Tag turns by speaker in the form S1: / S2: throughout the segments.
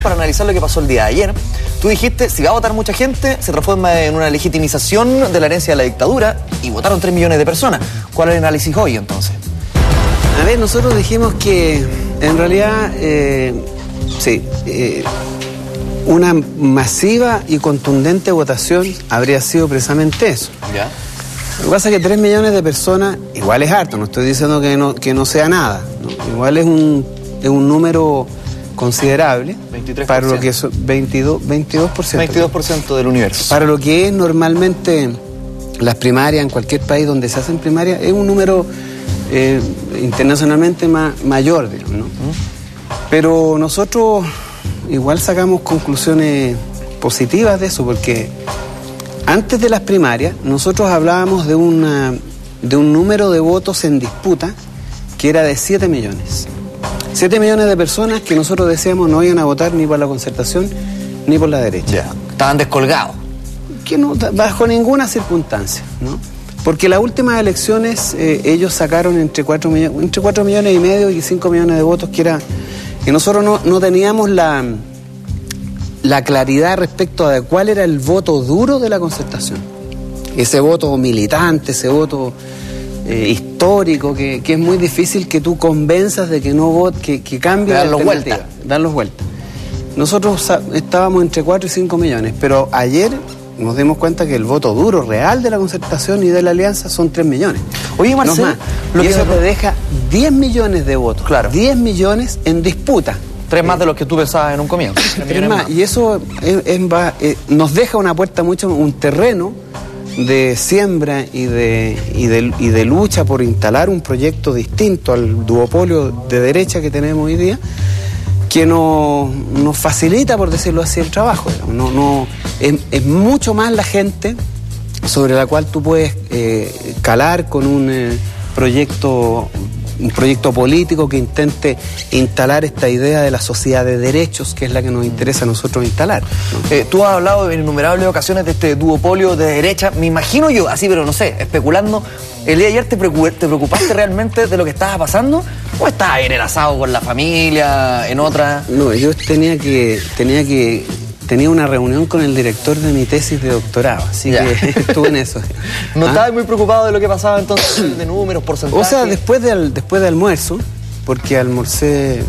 S1: Para analizar lo que pasó el día de ayer, tú dijiste, si va a votar mucha gente, se transforma en una legitimización de la herencia de la dictadura, y votaron 3 millones de personas. ¿Cuál es el análisis hoy, entonces?
S2: A ver, nosotros dijimos que, en realidad, una masiva y contundente votación habría sido precisamente eso.
S1: ¿Ya?
S2: Lo que pasa es que 3 millones de personas, igual es harto, no estoy diciendo que no sea nada, ¿no? Igual es un número considerable.
S1: 23%.
S2: Para lo que es 22%.
S1: 22% del universo.
S2: Para lo que es normalmente las primarias en cualquier país donde se hacen primarias, es un número internacionalmente mayor, digamos, ¿no? Pero nosotros igual sacamos conclusiones positivas de eso, porque antes de las primarias nosotros hablábamos de un número de votos en disputa que era de 7 millones. 7 millones de personas que nosotros decíamos no iban a votar ni por la Concertación ni por la derecha.
S1: Ya, estaban descolgados.
S2: Que no, bajo ninguna circunstancia, ¿no? Porque las últimas elecciones ellos sacaron entre 4 millones y medio y 5 millones de votos, que nosotros no teníamos la claridad respecto a cuál era el voto duro de la Concertación. Ese voto militante, ese voto histórico, que es muy difícil que tú convenzas de que no vote, que cambie de alternativa. Darlos vuelta. Nosotros estábamos entre 4 y 5 millones, pero ayer nos dimos cuenta que el voto duro real de la Concertación y de la Alianza son 3 millones.
S1: Oye, Marcelo,
S2: y eso te deja 10 millones de votos. Claro. 10 millones en disputa.
S1: 3 más de los que tú pensabas en un comienzo.
S2: 3 más. Y eso nos deja un terreno de siembra y de lucha por instalar un proyecto distinto al duopolio de derecha que tenemos hoy día, que nos facilita, por decirlo así, el trabajo. Es mucho más la gente sobre la cual tú puedes calar con un proyecto político que intente instalar esta idea de la sociedad de derechos, que es la que nos interesa a nosotros instalar, ¿no?
S1: Tú has hablado en innumerables ocasiones de este duopolio de derecha. Me imagino yo, así, pero no sé, especulando, el día de ayer te preocupaste realmente de lo que estaba pasando, o estabas en el asado con la familia, en otra.
S2: No, yo tenía una reunión con el director de mi tesis de doctorado, así que estuve en eso.
S1: ¿No estabas muy preocupado de lo que pasaba entonces, de números, porcentajes?
S2: O sea, después de almuerzo, porque almorcé,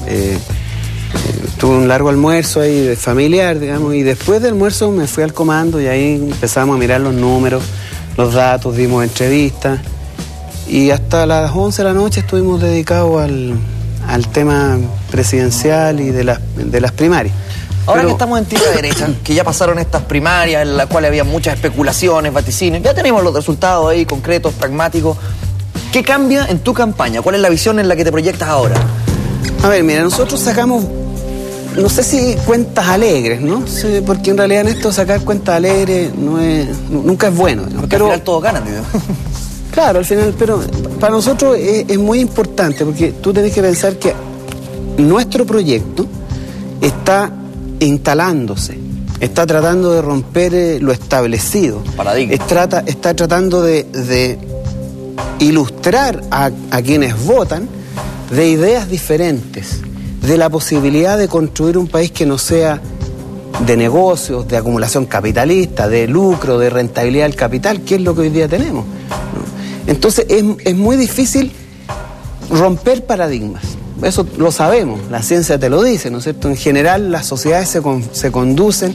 S2: tuve un largo almuerzo ahí familiar, digamos, y después del almuerzo me fui al comando y ahí empezamos a mirar los números, los datos, dimos entrevistas, y hasta las 11 de la noche estuvimos dedicados al tema presidencial y de las primarias.
S1: Ahora que estamos en tierra derecha, que ya pasaron estas primarias en las cuales había muchas especulaciones, vaticinios, ya tenemos los resultados ahí concretos, pragmáticos. ¿Qué cambia en tu campaña? ¿Cuál es la visión en la que te proyectas ahora?
S2: A ver, mira, nosotros sacamos, no sé si cuentas alegres, ¿no? Sí, porque en realidad en esto sacar cuentas alegres nunca es bueno, ¿no?
S1: Porque al final todos ganan, ¿no?
S2: Claro, al final, pero para nosotros es muy importante, porque tú tenés que pensar que nuestro proyecto está instalándose, está tratando de romper lo establecido.
S1: Paradigma.
S2: Está tratando de ilustrar a quienes votan de ideas diferentes, de la posibilidad de construir un país que no sea de negocios, de acumulación capitalista, de lucro, de rentabilidad del capital, que es lo que hoy día tenemos, ¿no? Entonces es muy difícil romper paradigmas. Eso lo sabemos, la ciencia te lo dice, ¿no es cierto? En general las sociedades se conducen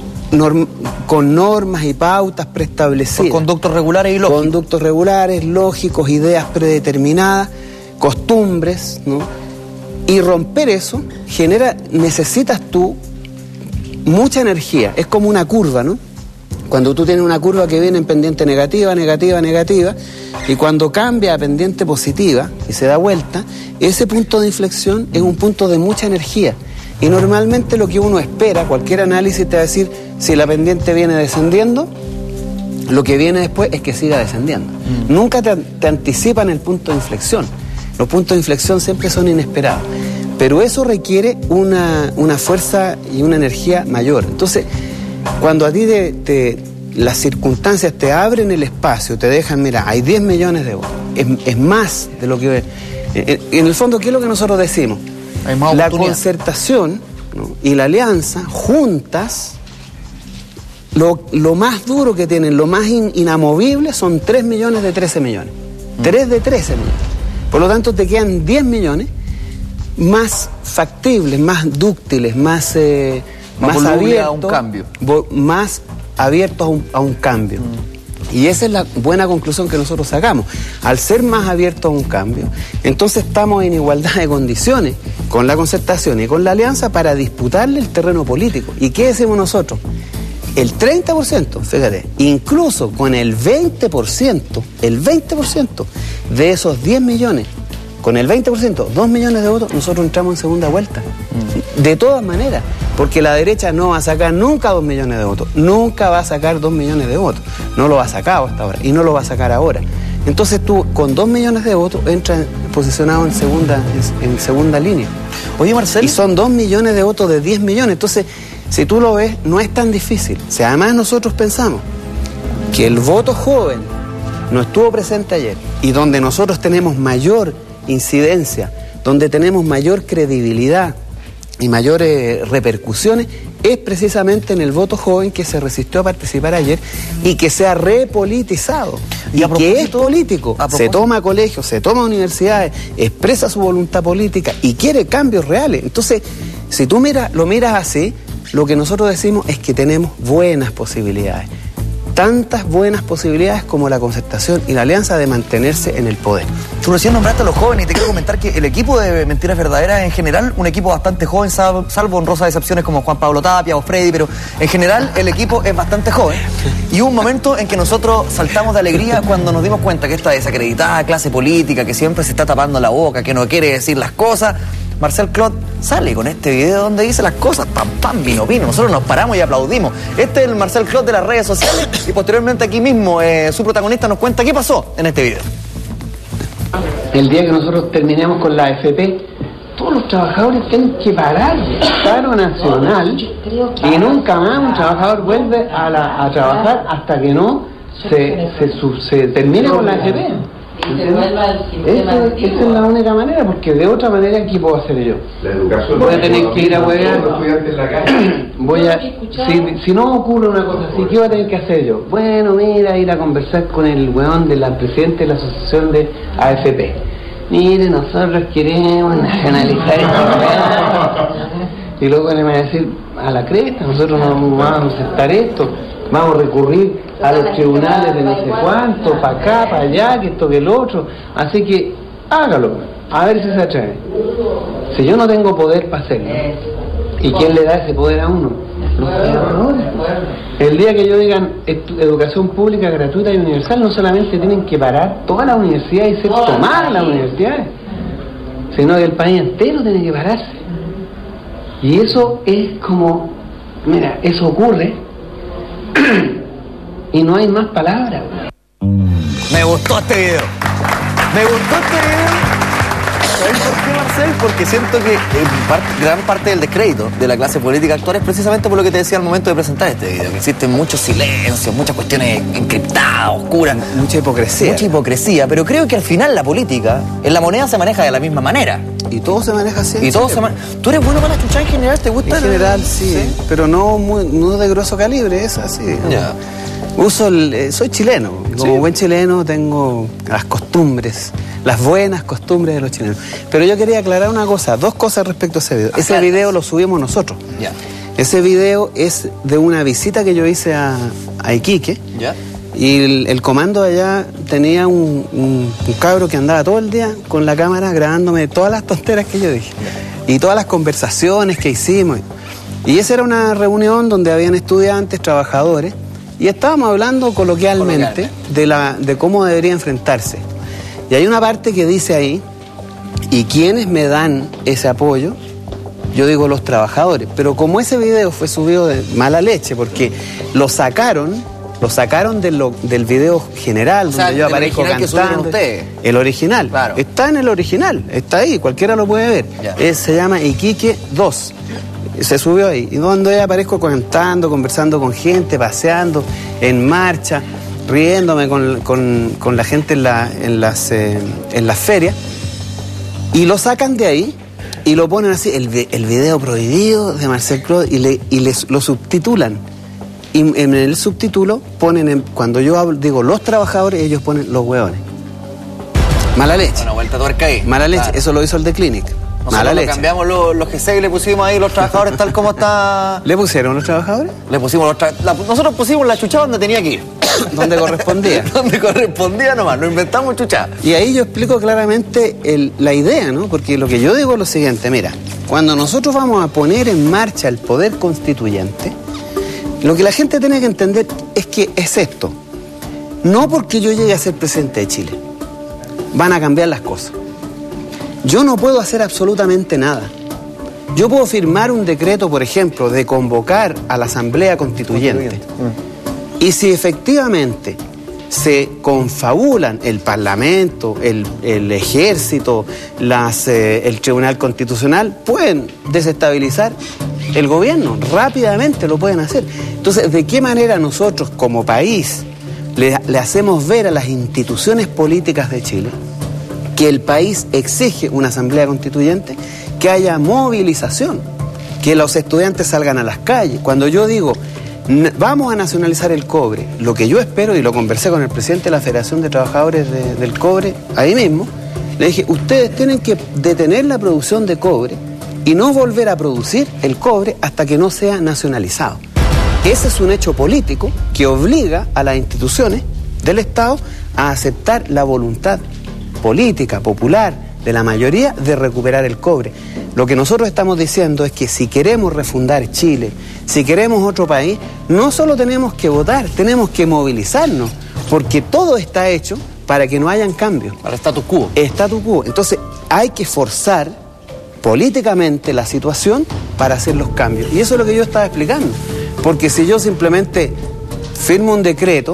S2: con normas y pautas preestablecidas.
S1: Por conductos regulares y lógicos.
S2: Conductos regulares, lógicos, ideas predeterminadas, costumbres, ¿no? Y romper eso necesitas tú mucha energía, es como una curva, ¿no? Cuando tú tienes una curva que viene en pendiente negativa, negativa, negativa, y cuando cambia a pendiente positiva y se da vuelta, ese punto de inflexión es un punto de mucha energía. Y normalmente lo que uno espera, cualquier análisis te va a decir, si la pendiente viene descendiendo, lo que viene después es que siga descendiendo. Nunca te anticipan el punto de inflexión. Los puntos de inflexión siempre son inesperados. Pero eso requiere una fuerza y una energía mayor. Entonces, cuando a ti las circunstancias te abren el espacio, te dejan, mira, hay 10 millones de votos, es más de lo que... En el fondo, ¿qué es lo que nosotros decimos?
S1: Hay más
S2: la concertación ¿no? y la Alianza, juntas, lo más duro que tienen, lo más inamovible, son 3 millones de 13 millones. 3 de 13 millones. Por lo tanto, te quedan 10 millones más factibles, más dúctiles, más abiertos
S1: a un cambio.
S2: Más abiertos a un cambio. Y esa es la buena conclusión que nosotros sacamos. Al ser más abiertos a un cambio, entonces estamos en igualdad de condiciones con la Concertación y con la Alianza para disputarle el terreno político. ¿Y qué decimos nosotros? El 30%, fíjate, incluso con el 20% de esos 10 millones, con el 20%, 2 millones de votos, nosotros entramos en segunda vuelta. De todas maneras, porque la derecha no va a sacar nunca 2 millones de votos, nunca va a sacar 2 millones de votos, no lo ha sacado hasta ahora y no lo va a sacar ahora. Entonces tú con 2 millones de votos entras posicionado en segunda línea.
S1: Oye, Marcelo.
S2: Y son 2 millones de votos de 10 millones, entonces si tú lo ves no es tan difícil. Si además nosotros pensamos que el voto joven no estuvo presente ayer y donde nosotros tenemos mayor incidencia, donde tenemos mayor credibilidad y mayores repercusiones, es precisamente en el voto joven que se resistió a participar ayer y que se ha repolitizado y que es político. Se toma colegios, se toma universidades, expresa su voluntad política y quiere cambios reales. Entonces, si tú lo miras así, lo que nosotros decimos es que tenemos buenas posibilidades. Tantas buenas posibilidades como la Concertación y la Alianza de mantenerse en el poder.
S1: Tú recién nombraste a los jóvenes y te quiero comentar que el equipo de Mentiras Verdaderas en general, un equipo bastante joven, salvo honrosas excepciones como Juan Pablo Tapia o Freddy, pero en general el equipo es bastante joven. Y hubo un momento en que nosotros saltamos de alegría cuando nos dimos cuenta que esta desacreditada clase política que siempre se está tapando la boca, que no quiere decir las cosas, Marcel Clot sale con este video donde dice las cosas, pam, pam, vino. Nosotros nos paramos y aplaudimos. Este es el Marcel Clot de las redes sociales y posteriormente aquí mismo su protagonista nos cuenta qué pasó en este video.
S2: El día que nosotros terminemos con la AFP, todos los trabajadores tienen que parar paro nacional y nunca más un trabajador vuelve a trabajar hasta que no se termine con la AFP. Esa es la única manera, porque de otra manera, ¿qué puedo hacer yo?
S3: La educación.
S2: Voy a tener que ir a huevear. Si no ocurre una cosa así, ¿qué voy a tener que hacer yo? Bueno, mira, ir a conversar con el weón de la presidente de la asociación de AFP. Mire, nosotros queremos nacionalizar esto. Y luego me va a decir, a la cresta, nosotros no vamos a aceptar esto. Vamos a recurrir a los tribunales de no sé cuánto, para acá, para allá, que esto, que el otro. Así que hágalo, a ver si se atreve. Si yo no tengo poder para hacerlo, ¿y quién le da ese poder a uno? Los trabajadores. El día que yo digan educación pública gratuita y universal, no solamente tienen que parar todas las universidades y ser tomadas las universidades, sino que el país entero tiene que pararse. Y eso es como, mira, eso ocurre y no hay más palabras.
S1: Me gustó este video. ¿Sabes por qué, Marcel? Porque siento que gran parte del descrédito de la clase política actual es precisamente por lo que te decía al momento de presentar este video, que existen muchos silencios, muchas cuestiones encriptadas, oscuras,
S2: mucha hipocresía,
S1: pero creo que al final la política, en la moneda se maneja de la misma manera.
S2: Y todo se maneja así.
S1: ¿Tú eres bueno para la chucha en general? ¿Te gusta?
S2: En general, sí, pero no de grueso calibre, es así.
S1: Ya.
S2: Soy chileno, como buen chileno tengo las costumbres, las buenas costumbres de los chilenos. Pero yo quería aclarar una cosa, dos cosas respecto a ese video. Ese video lo subimos nosotros.
S1: Ya.
S2: Ese video es de una visita que yo hice a Iquique.
S1: Ya.
S2: Y el comando de allá tenía un cabro que andaba todo el día con la cámara grabándome todas las tonteras que yo dije. Y todas las conversaciones que hicimos. Y esa era una reunión donde habían estudiantes, trabajadores, y estábamos hablando coloquialmente de cómo debería enfrentarse. Y hay una parte que dice ahí, ¿y quiénes me dan ese apoyo? Yo digo los trabajadores. Pero como ese video fue subido de mala leche, porque lo sacaron del video general, o sea, donde yo aparezco cantando. El original.
S1: Claro.
S2: Está en el original, está ahí, cualquiera lo puede ver. Se llama Iquique 2. Se subió ahí. Y donde yo aparezco cantando, conversando con gente, paseando, en marcha, riéndome con la gente en las ferias. Y lo sacan de ahí Y lo ponen así, el video prohibido de Marcel Clod, lo subtitulan. Y en el subtítulo ponen, cuando yo digo los trabajadores, ellos ponen los hueones. Mala leche.
S1: Una vuelta tuerca ahí.
S2: Mala leche,
S1: claro.
S2: Eso lo hizo el de Clinic. Mala leche.
S1: Cambiamos los G6 y le pusimos ahí los trabajadores tal como está.
S2: ¿Le pusieron los trabajadores?
S1: Le pusimos nosotros pusimos la chuchada donde tenía que ir.
S2: Donde correspondía.
S1: Donde correspondía nomás, no inventamos chuchada.
S2: Y ahí yo explico claramente la idea, ¿no? Porque lo que yo digo es lo siguiente, mira, cuando nosotros vamos a poner en marcha el poder constituyente, lo que la gente tiene que entender es que es esto. No porque yo llegue a ser presidente de Chile, van a cambiar las cosas. Yo no puedo hacer absolutamente nada. Yo puedo firmar un decreto, por ejemplo, de convocar a la Asamblea Constituyente. Y si efectivamente se confabulan el Parlamento, el Ejército, el Tribunal Constitucional, pueden desestabilizar el gobierno, rápidamente lo pueden hacer. Entonces, ¿de qué manera nosotros como país le hacemos ver a las instituciones políticas de Chile que el país exige una asamblea constituyente, que haya movilización, que los estudiantes salgan a las calles? Cuando yo digo, vamos a nacionalizar el cobre, lo que yo espero, y lo conversé con el presidente de la Federación de Trabajadores del Cobre, ahí mismo, le dije, ustedes tienen que detener la producción de cobre y no volver a producir el cobre hasta que no sea nacionalizado. Ese es un hecho político que obliga a las instituciones del Estado a aceptar la voluntad política, popular, de la mayoría de recuperar el cobre. Lo que nosotros estamos diciendo es que si queremos refundar Chile, si queremos otro país, no solo tenemos que votar, tenemos que movilizarnos, porque todo está hecho para que no hayan cambios.
S1: Para el status quo.
S2: Status quo. Entonces hay que forzar políticamente la situación para hacer los cambios. Y eso es lo que yo estaba explicando. Porque si yo simplemente firmo un decreto,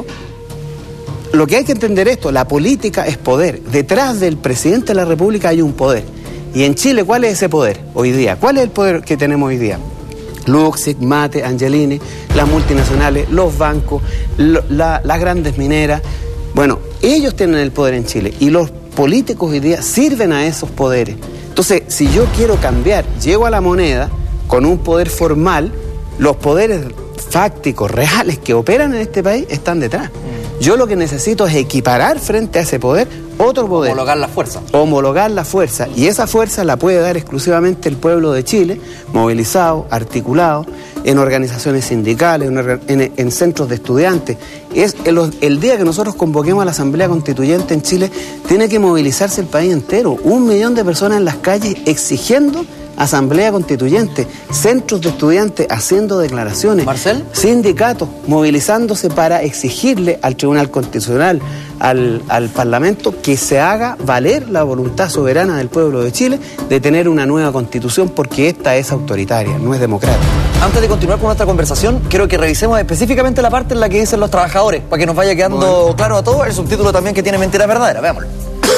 S2: lo que hay que entender esto, la política es poder. Detrás del presidente de la República hay un poder. Y en Chile, ¿cuál es ese poder hoy día? ¿Cuál es el poder que tenemos hoy día? Luxic, Mate, Angelini, las multinacionales, los bancos, las grandes mineras. Bueno, ellos tienen el poder en Chile y los políticos hoy día sirven a esos poderes. Entonces, si yo quiero cambiar, llego a la moneda con un poder formal, los poderes fácticos, reales que operan en este país están detrás. Yo lo que necesito es equiparar frente a ese poder otro poder.
S1: Homologar la fuerza.
S2: Homologar la fuerza. Y esa fuerza la puede dar exclusivamente el pueblo de Chile, movilizado, articulado, en organizaciones sindicales, en centros de estudiantes. Es el día que nosotros convoquemos a la Asamblea Constituyente en Chile, tiene que movilizarse el país entero. 1 millón de personas en las calles exigiendo Asamblea Constituyente, centros de estudiantes haciendo declaraciones,
S1: ¿Marcel?
S2: Sindicatos movilizándose para exigirle al Tribunal Constitucional, al Parlamento, que se haga valer la voluntad soberana del pueblo de Chile de tener una nueva Constitución, porque esta es autoritaria, no es democrática.
S1: Antes de continuar con nuestra conversación, quiero que revisemos específicamente la parte en la que dicen los trabajadores, para que nos vaya quedando claro a todos. El subtítulo también, que tiene mentiras verdaderas, veámoslo.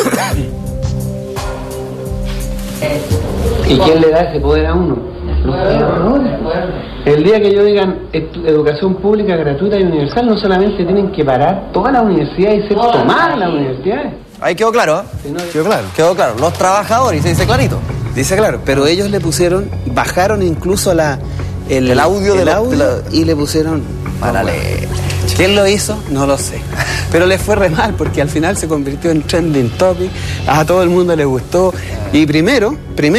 S2: ¿Y quién le da ese poder a uno? Los trabajadores. El día que yo digan educación pública gratuita y universal, no solamente tienen que parar todas las universidades y ser tomadas las universidades.
S1: Ahí quedó claro, ¿eh?
S2: Sí, no, quedó claro.
S1: Quedó claro. Los trabajadores, se dice clarito.
S2: Dice claro, pero ellos le pusieron, bajaron incluso el audio y le pusieron... ¿Quién lo hizo? No lo sé. Pero les fue re mal, porque al final se convirtió en trending topic, a todo el mundo le gustó. Y primero,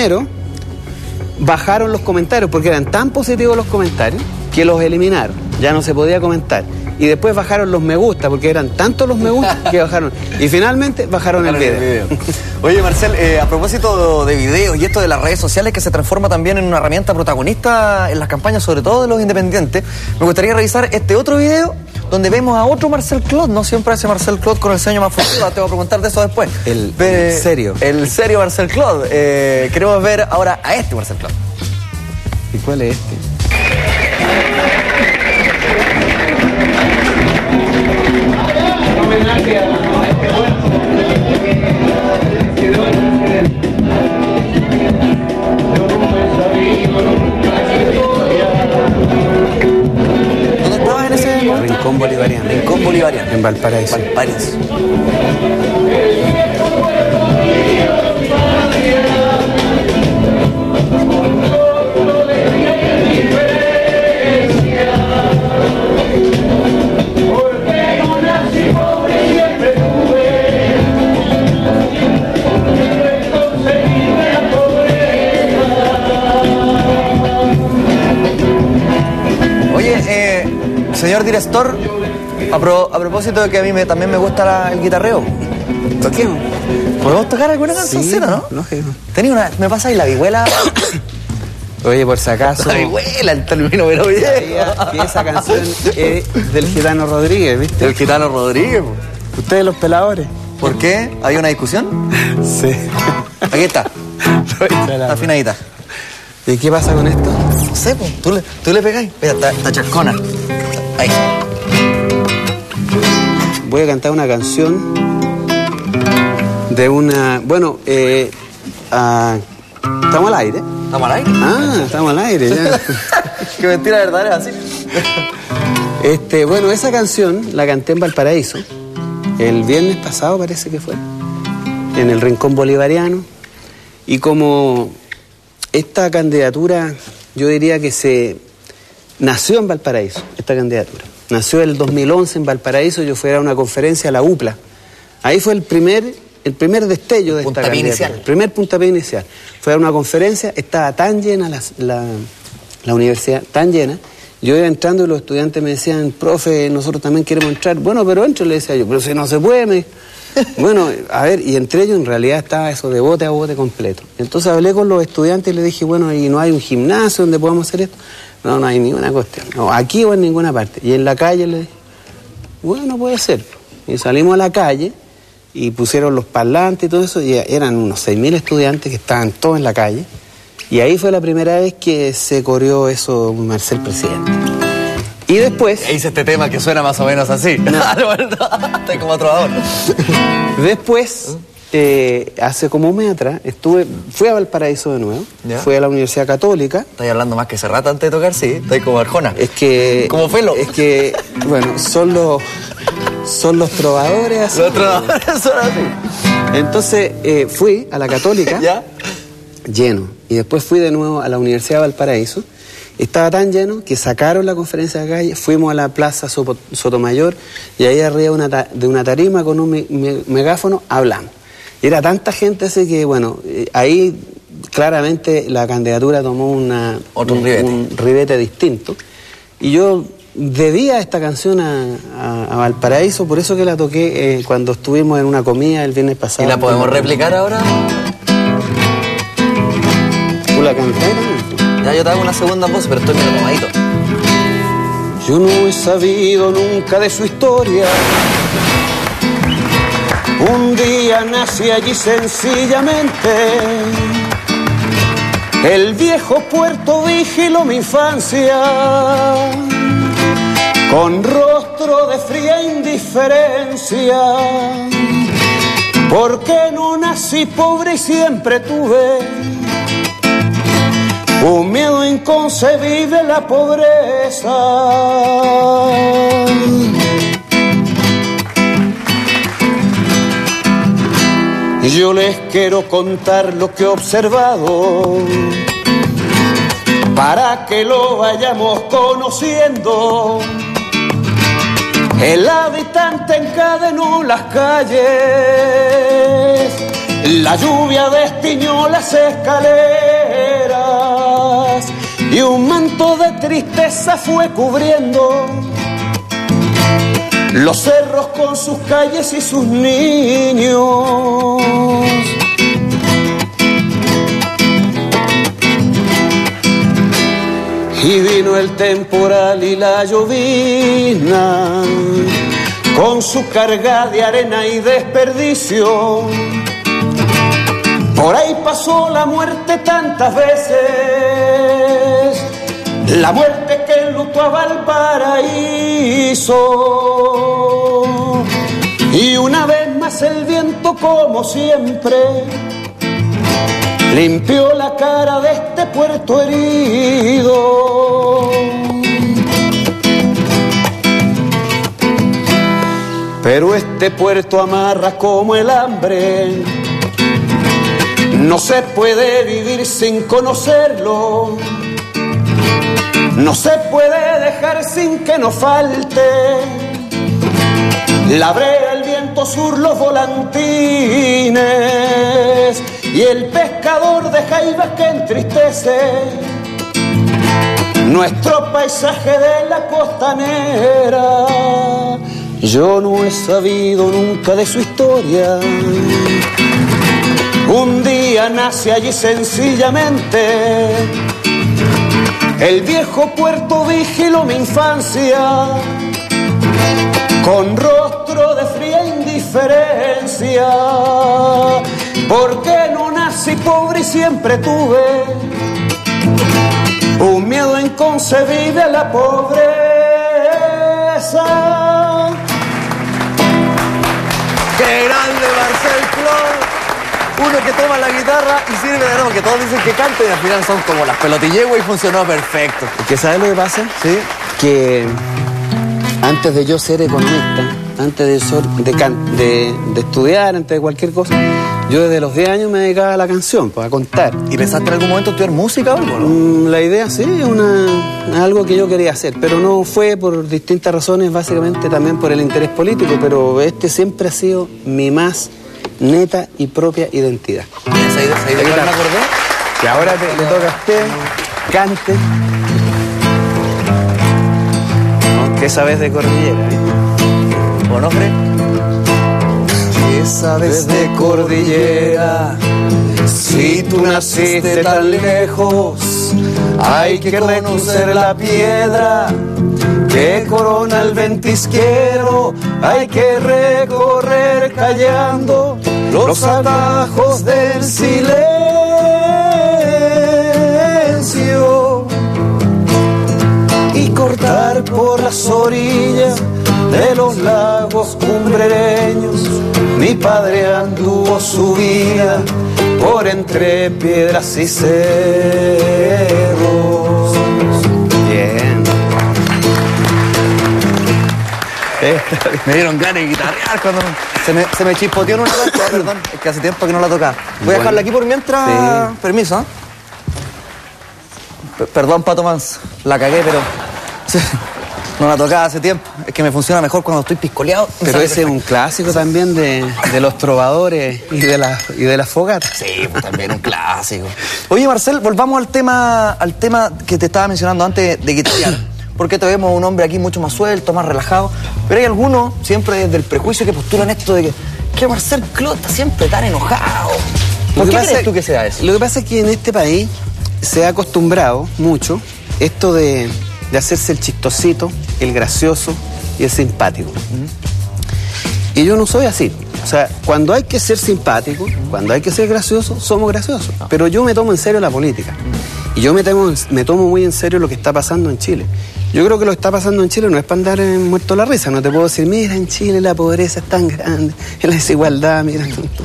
S2: bajaron los comentarios, porque eran tan positivos los comentarios que los eliminaron. Ya no se podía comentar. Y después bajaron los me gusta, porque eran tantos los me gusta que bajaron. Y finalmente bajaron el video.
S1: Oye, Marcel, a propósito de videos y esto de las redes sociales, que se transforma también en una herramienta protagonista en las campañas, sobre todo de los independientes, me gustaría revisar este otro video donde vemos a otro Marcel Clod, no siempre ese Marcel Clod con el ceño más frustrado. Te voy a preguntar de eso después.
S2: El serio.
S1: El serio Marcel Clod. Queremos ver ahora a este Marcel Clod.
S2: ¿Y cuál es este?
S1: ¿Dónde estabas en ese momento?
S2: Rincón Bolivariano.
S1: Rincón Bolivariano.
S2: En Valparaíso.
S1: Valparaíso. señor director, a propósito de que a mí también me gusta el guitarreo.
S2: Toquemos.
S1: ¿Podemos tocar alguna cancioncita, no?
S2: Lógico.
S1: ¿Me pasáis la vihuela?
S2: Oye, por si acaso.
S1: La vihuela, el término, pero bien.
S2: Sabía que esa canción es del Gitano Rodríguez, ¿viste?
S1: El Gitano Rodríguez.
S2: Ustedes los peladores.
S1: ¿Por qué? ¿Hay una discusión?
S2: Sí.
S1: Aquí está. Está afinadita.
S2: ¿Y qué pasa con esto?
S1: No sé, pues. ¿Tú le pegáis? Mira, está chascona. Ahí.
S2: Voy a cantar una canción de una... Bueno, ¿estamos al aire?
S1: ¿Estamos al aire?
S2: Ah, estamos al aire, ya.
S1: Qué mentira verdadera, así.
S2: Bueno, esa canción la canté en Valparaíso. El viernes pasado parece que fue. En el Rincón Bolivariano. Y como esta candidatura, yo diría que se nació en Valparaíso, esta candidatura. Nació el 2011 en Valparaíso, yo fui a una conferencia a la UPLA. Ahí fue el primer destello de esta candidatura. Inicial. El primer puntapié inicial. Fue a una conferencia, estaba tan llena la universidad, tan llena. Yo iba entrando y los estudiantes me decían, profe, nosotros también queremos entrar. Bueno, pero entre, le decía yo, pero si no se puede, Bueno, a ver, y entre ellos en realidad estaba eso de bote a bote completo. Entonces hablé con los estudiantes y les dije, bueno, ¿y no hay un gimnasio donde podamos hacer esto? No hay ninguna cuestión. No, aquí o en ninguna parte. Y en la calle le dije, bueno, puede ser. Y salimos a la calle y pusieron los parlantes y todo eso, y eran unos 6.000 estudiantes que estaban todos en la calle. Y ahí fue la primera vez que se corrió eso Marcel Presidente. Y después...
S1: Hice este tema que suena más o menos así.
S2: No.
S1: Estoy como trovador.
S2: Después, hace como un mes atrás, fui a Valparaíso de nuevo,
S1: ¿Ya?
S2: Fui a la Universidad Católica.
S1: Estoy hablando más que hace rato antes de tocar, sí. Estoy como Arjona.
S2: Es que...
S1: Como Felo.
S2: Es que, bueno, son los trovadores así.
S1: Los trovadores son así.
S2: Entonces, fui a la Católica.
S1: ¿Ya?
S2: Lleno. Y después fui de nuevo a la Universidad de Valparaíso. Estaba tan lleno que sacaron la conferencia de calle, fuimos a la Plaza Sotomayor y ahí arriba de una tarima con un megáfono hablamos. Y era tanta gente así que, bueno, ahí claramente la candidatura tomó un ribete distinto. Y yo debía esta canción a Valparaíso, por eso que la toqué cuando estuvimos en una comida el viernes pasado.
S1: ¿Y la podemos replicar ahora?
S2: ¿Tú la cantaste?
S1: Ya yo te hago una segunda voz, pero estoy medio tomadito.
S2: Yo no he sabido nunca de su historia. Un día nací allí sencillamente. El viejo puerto vigiló mi infancia. Con rostro de fría indiferencia. Porque no nací pobre y siempre tuve un miedo inconcebible, la pobreza. Yo les quiero contar lo que he observado para que lo vayamos conociendo. El habitante encadenó las calles, la lluvia destiñó las escaleras y un manto de tristeza fue cubriendo los cerros con sus calles y sus niños. Y vino el temporal y la llovizna con su carga de arena y desperdicio. Por ahí pasó la muerte tantas veces, la muerte que enlutó a Valparaíso. Y una vez más el viento, como siempre, limpió la cara de este puerto herido. Pero este puerto amarra como el hambre. No se puede vivir sin conocerlo. No se puede dejar sin que nos falte la brea, el viento sur, los volantines y el pescador de jaivas que entristece nuestro paisaje de la costanera. Yo no he sabido nunca de su historia. Un día nace allí sencillamente. El viejo puerto vigiló mi infancia con rostro de fría indiferencia, porque no nací pobre y siempre tuve un miedo inconcebible a la pobreza.
S1: ¡Qué grande Marcel Clos! Uno que toma la guitarra y sirve de nuevo, que todos dicen que canta y al final son como las pelotilleguas y funcionó perfecto.
S2: ¿Que sabes lo que pasa?
S1: ¿Sí?
S2: Que antes de yo ser economista, antes de estudiar, antes de cualquier cosa, yo desde los 10 años me dedicaba a la canción, pues, a contar.
S1: ¿Y pensaste en algún momento estudiar música o algo, no?
S2: La idea sí, algo que yo quería hacer, pero no fue por distintas razones, básicamente también por el interés político, pero este siempre ha sido mi más neta y propia identidad.
S1: ¿Esa idea me acordé?
S2: Y ahora le toca a usted, cante. ¿Qué sabes de Cordillera?
S1: ¿Onofre?
S2: ¿Qué sabes de Cordillera? Si tú naciste tan lejos, hay que conocer la piedra que corona el ventisquero. Hay que recorrer callando los atajos del silencio y cortar por las orillas de los lagos cumbrereños. Mi padre anduvo su vida por entre piedras y cerros. Bien.
S1: Me dieron ganas de guitarrear cuando se me chispoteó en una vez, perdón, es que hace tiempo que no la tocaba. Voy a dejarla aquí por mientras. Sí. Permiso, ¿eh? Perdón, Pato Mans, la cagué, pero no la tocaba hace tiempo. Es que me funciona mejor cuando estoy piscoleado.
S2: Pero ese es un clásico también de los trovadores y de las fogatas.
S1: Sí, pues también un clásico. Oye, Marcel, volvamos al tema que te estaba mencionando antes de guitarrear. Porque te vemos un hombre aquí mucho más suelto, más relajado. Pero hay algunos, siempre desde el prejuicio, que postulan esto de que Marcel Clos está siempre tan enojado. ¿Por qué crees tú que sea eso?
S2: Lo que pasa es que en este país se ha acostumbrado mucho esto de hacerse el chistosito, el gracioso y el simpático. Y yo no soy así. O sea, cuando hay que ser simpático, cuando hay que ser gracioso, somos graciosos. Pero yo me tomo en serio la política. Y yo me tomo muy en serio lo que está pasando en Chile. Yo creo que lo que está pasando en Chile no es para andar muerto la risa. No te puedo decir, mira, en Chile la pobreza es tan grande, la desigualdad, mira,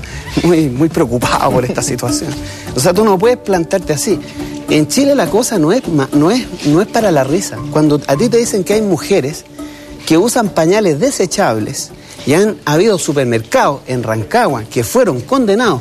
S2: muy preocupado por esta situación. O sea, tú no puedes plantarte así. En Chile la cosa no es para la risa. Cuando a ti te dicen que hay mujeres que usan pañales desechables y han habido supermercados en Rancagua que fueron condenados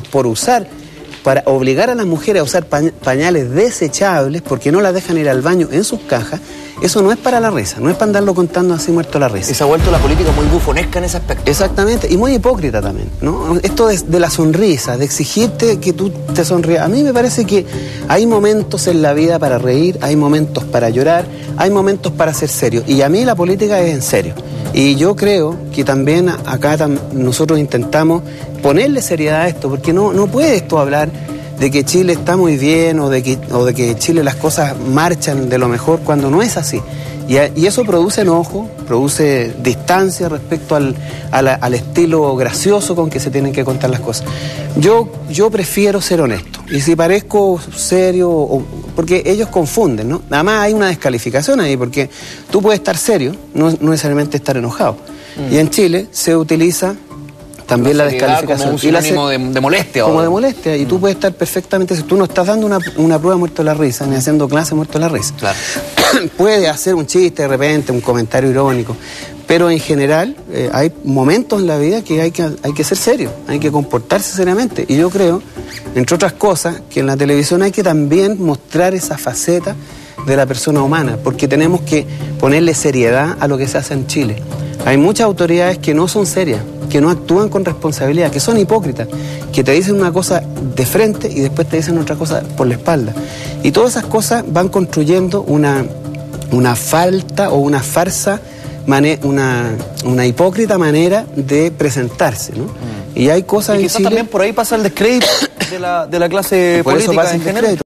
S2: para obligar a las mujeres a usar pañales desechables porque no las dejan ir al baño en sus cajas, eso no es para la risa, no es para andarlo contando así muerto la risa.
S1: Y se ha vuelto la política muy bufonesca en ese aspecto.
S2: Exactamente, y muy hipócrita también, ¿no? Esto de la sonrisa, de exigirte que tú te sonrías. A mí me parece que hay momentos en la vida para reír, hay momentos para llorar, hay momentos para ser serio. Y a mí la política es en serio. Y yo creo que también acá nosotros intentamos ponerle seriedad a esto, porque no puede esto hablar de que Chile está muy bien o de que Chile las cosas marchan de lo mejor cuando no es así. Y eso produce enojo, produce distancia respecto al estilo gracioso con que se tienen que contar las cosas. Yo prefiero ser honesto. Y si parezco serio, porque ellos confunden, ¿no? Además hay una descalificación ahí, porque tú puedes estar serio, no necesariamente estar enojado. Y en Chile se utiliza también la descalificación.
S1: Como un sinónimo de molestia.
S2: Como de molestia. Y tú puedes estar perfectamente... Si tú no estás dando una prueba muerto de la risa, ni haciendo clase muerto de la risa.
S1: Claro.
S2: Puedes hacer un chiste de repente, un comentario irónico. Pero en general hay momentos en la vida que hay que ser serio. Hay que comportarse seriamente. Y yo creo, entre otras cosas, que en la televisión hay que también mostrar esa faceta de la persona humana. Porque tenemos que ponerle seriedad a lo que se hace en Chile. Hay muchas autoridades que no son serias, que no actúan con responsabilidad, que son hipócritas, que te dicen una cosa de frente y después te dicen otra cosa por la espalda. Y todas esas cosas van construyendo una una falta o una farsa, una hipócrita manera de presentarse, ¿no? Y hay cosas
S1: y
S2: en
S1: quizás
S2: Chile...
S1: también por ahí pasa el descrédito de la clase
S2: por eso
S1: política
S2: pasa
S1: en
S2: el
S1: general.
S2: descrédito.